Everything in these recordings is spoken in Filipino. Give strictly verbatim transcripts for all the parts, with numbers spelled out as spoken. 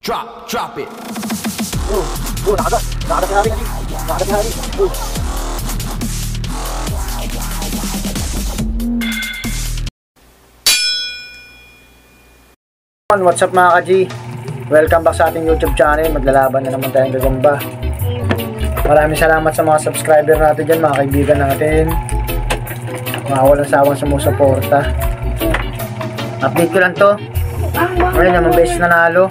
Drop, drop it. Oh, oh, nakagat. Nakagat na rin. Nakagat na rin. Oh. What's up mga ka-G? Welcome back sa ating YouTube channel. Maglalaban na naman tayong gagamba. Maraming salamat sa mga subscriber natin dyan, mga kaibigan natin, mga walang sawang sumusuporta. Update ko lang to. Ngayon naman beses nanalo.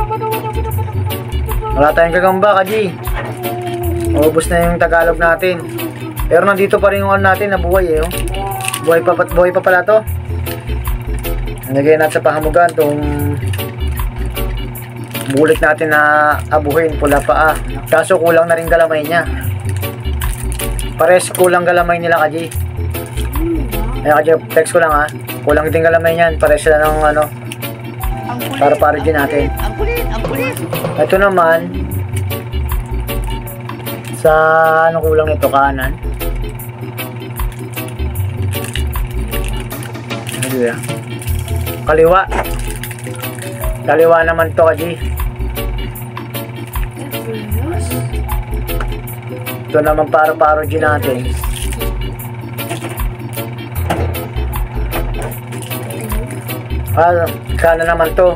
Wala tayong gagamba ka-G. Ubus na yung Tagalog natin. Pero nandito pa rin yung ano natin na buhay eh. Oh. Buhay pa, buhay pa pala to. Nagay natin sa pahamugan itong bulik natin na abuhin, pula pa ah. Kaso kulang na rin galamay niya. Pares kulang galamay nila ka-G. Ayan ka-G, text ko lang ah. Kulang din galamay niyan. Pares sila ng ano, para para din natin. Ito naman sa ano kulang nito, kanan. Ano yan? Kaliwa. Kaliwa naman to ka-G. Ito naman paro-paro din natin. Ah, kanan naman to.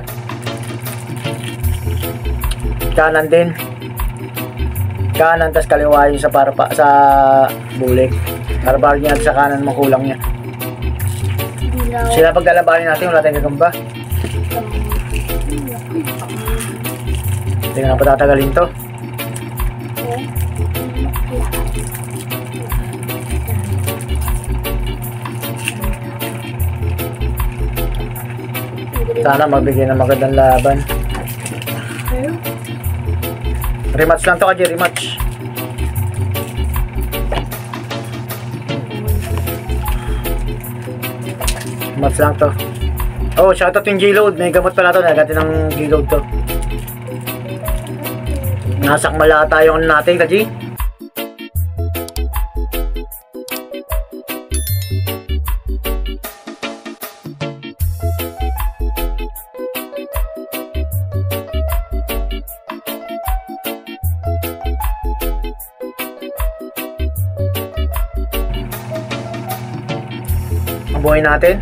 Kanan din. Kanan tas kaliwa yung sa para pa sa bulik. Para-paro niya sa kanan makulang niya. Sila paglalabanin natin, wala tayong gagamba. Hindi na patatagalin to. Sana magbigay ng magandang laban. Rematch lang to ka-G, rematch. Rematch lang to. Oh, shoutout yung G-Load. May gamot pala to. Nagatin ng G-Load to. Nasakmala tayo ano natin ka-G. Buhay natin.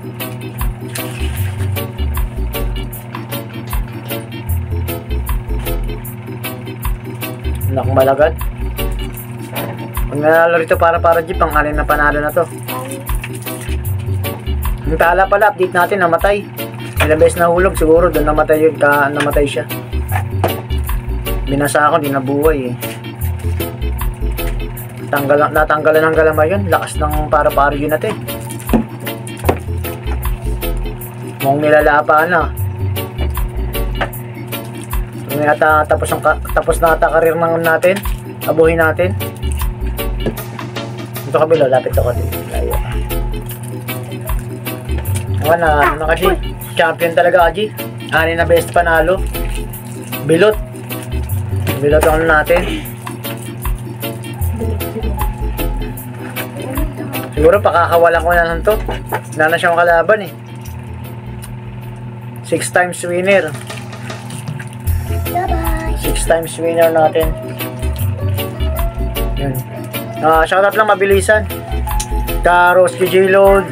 Nakmalagat. Pag nanalo rito para para G, pang anin na panalo na to. Yung tala pala, update natin, namatay. Ilang beses nahulog, siguro doon namatay yun, ka, namatay siya. Binasa ako, di nabuhay eh. Tanggal, natanggalan ng galamay yun, lakas ng para para yun natin. Mukhang nilalapa na. May ata tapos ang tapos na ata karir ng natin. Abuhin natin. Ito kabila, lapit ako dito. Ayo. Ano na, ano ka-G? Champion talaga ka-G. Ani na best panalo. Bilot. Bilot ang natin. Siguro pakakawalan ko na lang to. Wala na siyang kalaban eh. Six times winner. Six times winner natin. Yan. Uh, shoutout lang mabilisan. Ka Roski G-Load.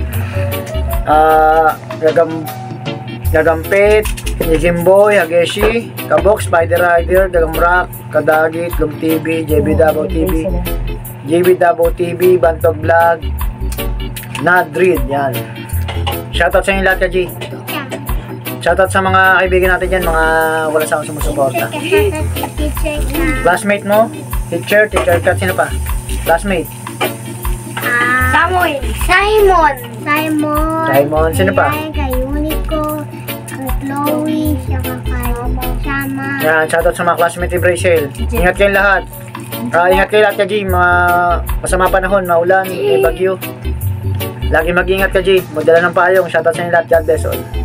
Uh, Gagam Gagampit. Jimboy, Hageshi. Kabok, Spider Rider. Gagamrak. Kadagit. Lum T V. J B Dabo T V. J B Dabo T V. Bantog Vlog. Nadrid. Yan. Shoutout sa inyo lahat ka-G. Shoutout sa mga kaibigan natin dyan, mga wala sa akong sumusuporta. Classmate mo? Teacher? Teacher cut? Sino pa? Classmate? Uh, Samuel. Simon. Simon. Simon. Sino pa? Kay Unico. Kay Chloe. Saka kay Shama. Yan. Shoutout sa mga classmate ni Brazil. Ingat kayong lahat. Uh, ingat kayo lahat ka-G. Mga masama panahon, maulan, may bagyo. Lagi mag-ingat ka-G. Magdala ng payong. Shoutout sa inyo lahat. God bless all.